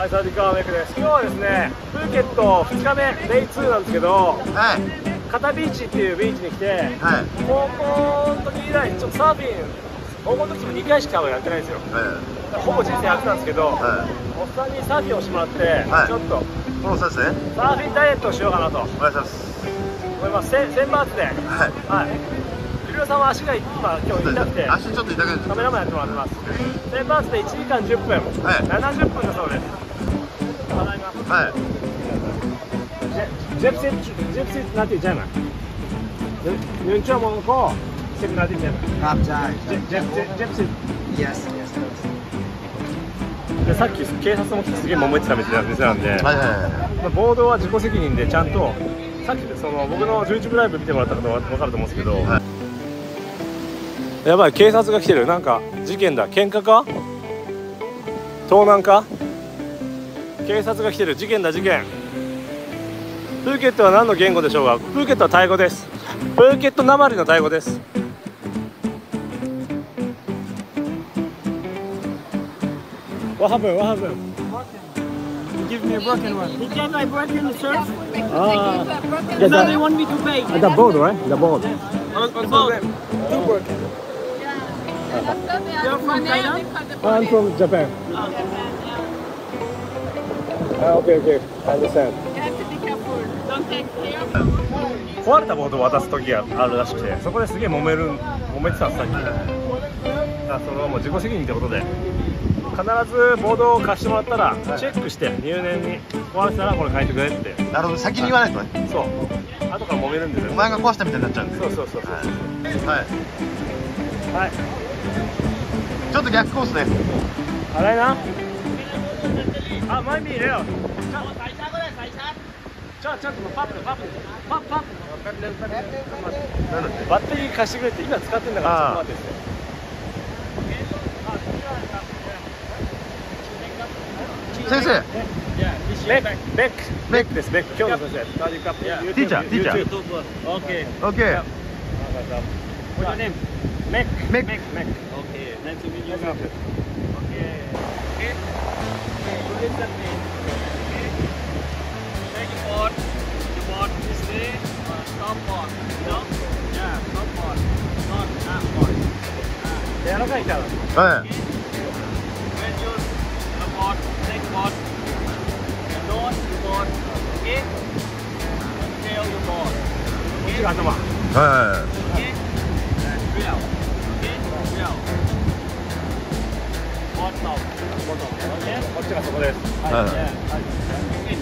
はい、サワディーカーメイクです。今日はですね、プーケット2日目、デイ2なんですけど、 はい。 カタビーチっていうビーチに来て、 はい。 高校の時以来、ちょっとサーフィン、高校の時も2回しかやってないんですよ。ほぼ人生やってたんですけど、おっさんにサーフィンをしてもらって、ちょっと、 そうですね。 サーフィンダイエットをしようかなと。 お願いします。 思います。1000バーツで。はい。はい。ゆりおさんは足が今日痛くて、 足ちょっと痛くてカメラマンやってもらってます。1000バーツで1時間10分、70分だそうです。払います。 はい。 Jepsit nanti jangan. Nyuncur mau kok, sip nanti jangan. ครับใช่ Jepsit. Yes. でさっき警察も来てすげえ揉めてた店なんで、ボードは自己責任でちゃんとさっきその僕の YouTube ライブ見てもらった方は分かると思うんですけど、やばい、警察が来てる。なんか事件だ。喧嘩か盗難か。警察が来てる。事件だ、事件。プーケットは何の言語でしょうか。プーケットはタイ語です。プーケットなまりのタイ語です。What happened? What happened? He gave me a broken one. He gave me a broken surf. Ah, So they want me to pay. the board, right? The board. On board. Two broken. You're from Thailand? I'm from Japan. Okay, I understand. You have to be careful. Don't take care. 壊れたボードを渡す時があるらしくて、そこですげえ揉めてたんです、さっき。それはもう自己責任ってことで、必ずボードを貸してもらったらチェックして入念に壊れたらこれ変えてくれって。 なるほど、先に言わないとね。 そう、後から揉めるんですよ。 お前が壊したみたいになっちゃうんで。 そう。 はい。ちょっと逆コースね。 あれな。あ、前見れよ。ちょっとパッ。バッテリー貸してくれって今使ってんだから、ちょっと待って。 先生。 ベックです。ベック。今日の先生。 ティーチャー。 Okay. Okay. What's your name? Mac. Mac. Okay. Nice to meet you. Okay. Listen me. Take your board. Your board is there. Stop board. No? Yeah, stop board. Not half board. 柔らかいから。 はい。 When you the board, take board. Don't your board. Okay? Tail your board. こっちが頭。 は Okay? Real. Okay? Real. Board top. Okay? こっちがそこです。 い。はい。 In.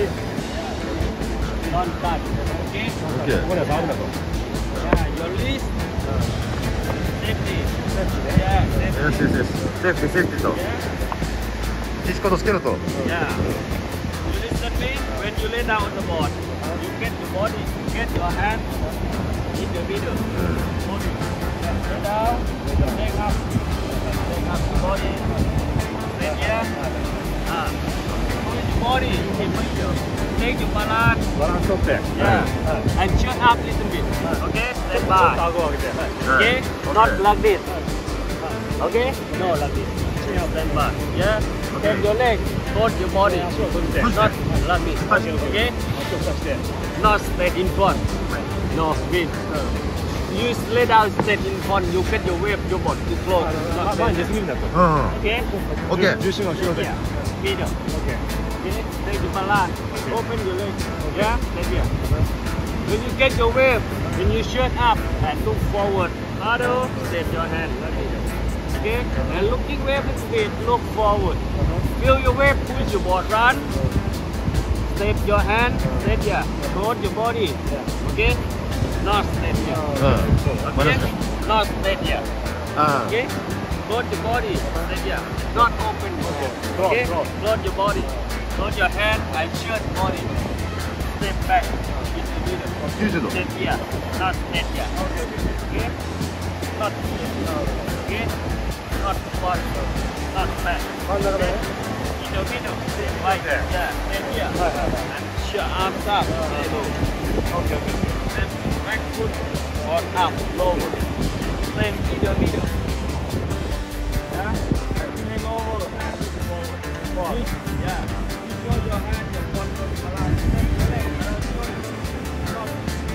Don't touch. Okay? ここには触るなと。 Yeah, your list. Safety. Yeah, safety. よし。セーフティーと。ディスコードつけろと。 Yeah. You listen me. When you lay down on the board, you get your body, get your hand in the middle. Body. Lay down. Take up your body. Then here. Pull your body in the middle. Take your balance. バランス取って。 Yeah. And shut up a little bit. Okay. Stand ちょっと by. 顎を上げて。 Okay. Not like this. Okay. No, like this. Stand by. Yeah. Take your leg. Hold your body. 足を閉じて。 Not like this. Okay. 足を出して。 Not straight in front. No spin. You lay down straight in front. You get your wave. Your body too close. 前に出過ぎるんだと。 うん。 Okay. OK。 重心が後ろで。 Yeah. Middle. OK。 Okay. Take your balance. Open your leg. Yeah. Like here. When you get your wave, when you shut up and look forward. Paddle. Step your hand. Okay. And looking wave and speed. Look forward. Feel your wave. Push your board. Run. Step your hand. Step here. Hold your body. Okay. Not step here. うん。 Okay. Not step here. あ Okay. Close your body. Step here. Not open. Okay. Close your body. Close your hand and shut body. Step back. In the middle. 90度。 Step here. Not step here. Okay. Not here. Okay. Not front. Not back. 真ん中でね。 In the middle. Step right. Yeah. Step here. And shut arms up. Elbow. Step back foot. Or up. Lower. Step in the middle. Yeah. And hang over. Forward. Yeah. You show your hand, your front, around. Step your leg, around. Stop.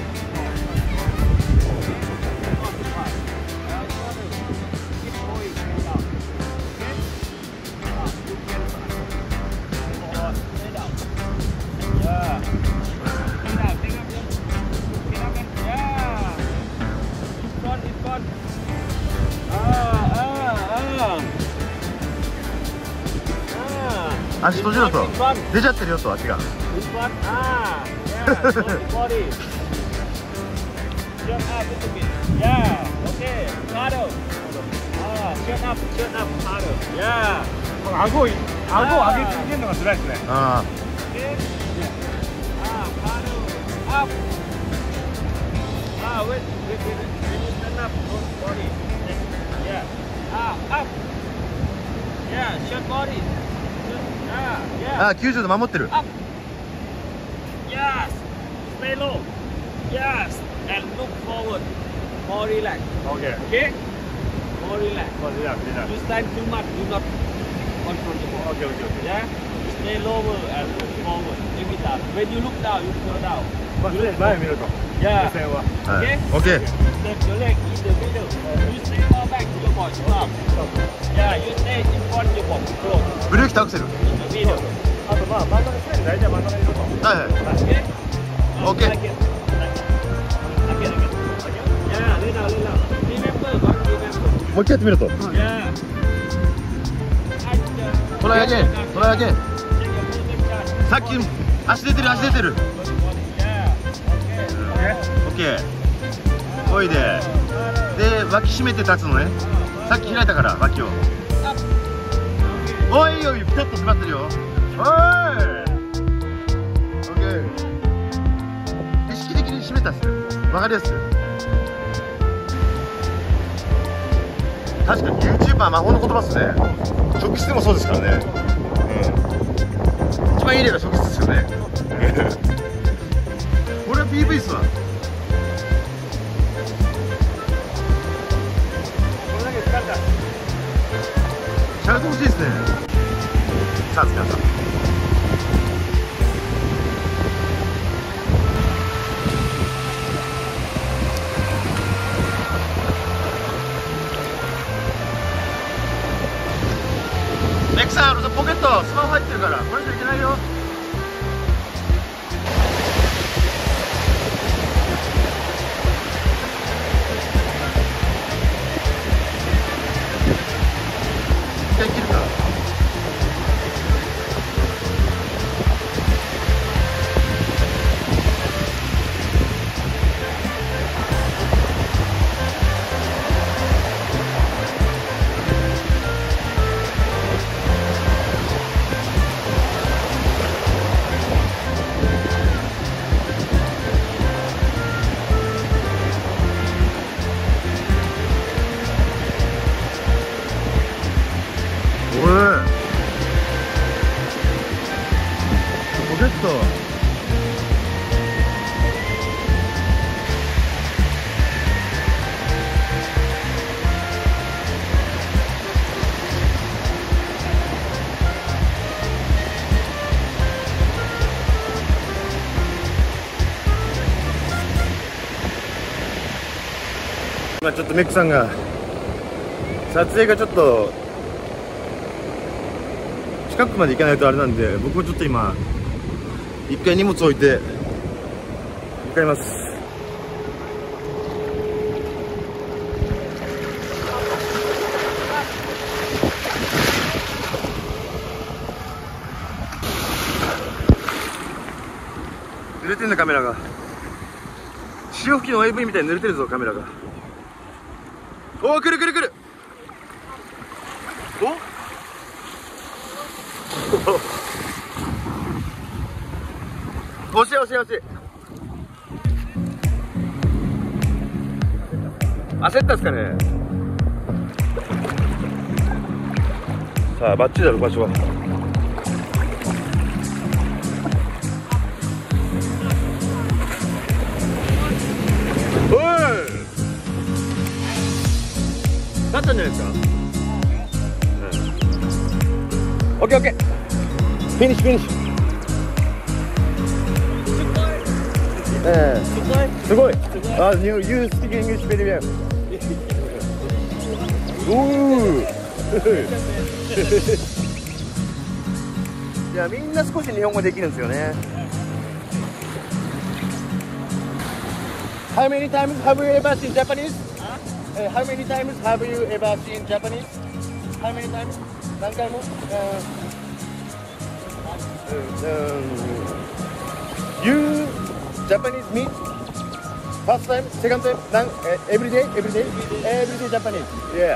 Not too fast. Keep going, stay down. Okay? You can forward, stay down. Yeah. Stay down, take up your. Get up and yeah. In front. 足閉じろと。出ちゃってるよと足が。 In front. Yeah. Body. Turn up a little bit. Yeah. Okay. Harder. Turn up. Harder. Yeah. 顎を上げ続けるのが辛いですね。 あ Okay. Harder. Up. Wait. When you turn up, body. Yeah. Up. Yeah. Short body. Yeah. あ、90度守ってる。 Up. Yes. Stay low. Yes. And look forward. More relax. OK。 Okay? More relax. リラックス。 You stand too much. Do not control the ball. OK。 Yeah. Stay lower and look forward. Every time. When you look down, you go down. 前見ると。 Yeah. 目線は。 はい。 Okay. OK。 Step your leg in the middle. You stay far back to your ball. Stop. Yeah. You stay in front of your ball. Close. ブレーキとアクセル。 In the middle. あとまあ真ん中常に大体真ん中にいると。 はいはい。 Okay. Okay. Again. Yeah. Lay down. Remember. Don't remember. もう一回やってみると。 Yeah. トライアゲン。トライアゲン。さっき足出てる足出てる。OK。おいで。で脇締めて立つのね。さっき開いたから脇を。おいおいピタッと縛ってるよ。おい。OK。意識的に締めたっすよ。わかりやすく。確かに YouTuber 魔法の言葉っすね。職質もそうですからね。一番いい例が職質ですよね。これは PV っすわ。シャレてほしいですね。さあ塚さん。メクさん、ポケットスマホ入ってるからこれじゃいけないよ。一回切るか。ポケット。今ちょっとメックさんが撮影がちょっと近くまで行かないとあれなんで、僕もちょっと今一回荷物置いて向かいます。濡れてんだカメラが。潮吹きの AV みたいに濡れてるぞカメラが。おお、来る来る来る。お惜しい惜しい惜しい。焦ったっすかね。さあバッチリだろ場所は。おいなったんじゃないですか。オッケーオッケー。 Finish, finish. すごい。あ、you speak English very well. いや、みんな少し日本語できるんですよね。How many times have you ever seen Japanese? How many times have you ever seen Japanese? How many times? 何回もYou Japanese meet first time, second time, every day Japanese. Yeah.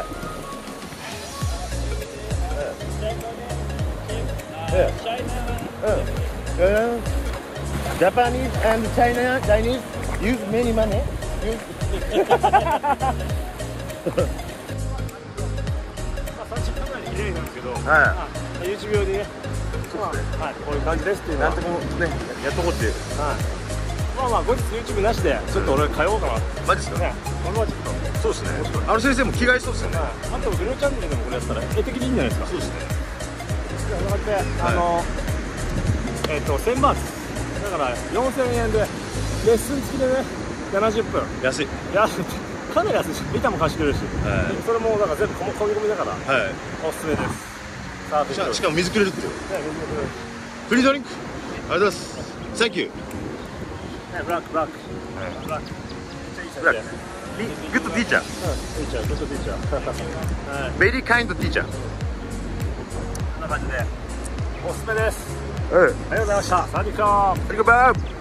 Japanese and Chinese use many money. Use 30分ぐらいに綺麗なんですけど、 は YouTube 用でね、はい、こういう感じですっていうのは、 なんともね、やっとこうっていう。 はい、まあまあ後日 YouTube なしでちょっと俺通おうかな。 マジですか？ ね、俺はちょっと。 そうですね。あの先生も着替えそうですよね。 あとグルーチャンネルでもこれやったら絵的にいいんじゃないですか。 そうですね。 だって1000バーツだから4000円でレッスン付きでね70分。 安い。 かなり安いし、板も貸してくれるし、それもだから全部込み込みだから、おすすめです。 しかも水くれるっていう。フリードリンク。ありがとうございます。Thank you。 ブラック。ブラック。 グッドティーチャー。 グッドティーチャー。 ベリーカインドティーチャー。 こんな感じでおすすめです。 ありがとうありがとうございました。サワディーカー。 ありがとうございます。